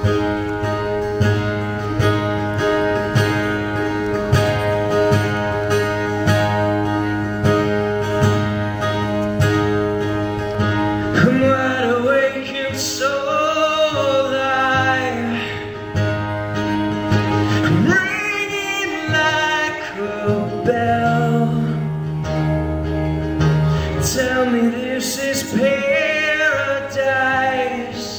I'm wide awake and so alive. I'm ringing like a bell. Tell me this is paradise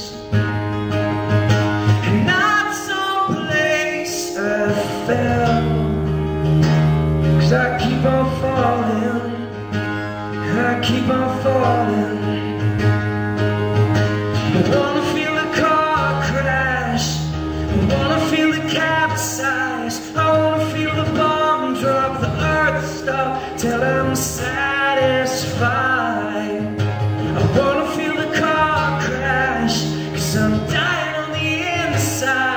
and not some place I fell. 'Cause I keep on falling, I keep on falling. I wanna feel a car crash, I wanna feel the capsize, I wanna feel the bomb drop, the earth stop till I'm satisfied. I wanna feel the car crash, 'cause I'm dying on the inside.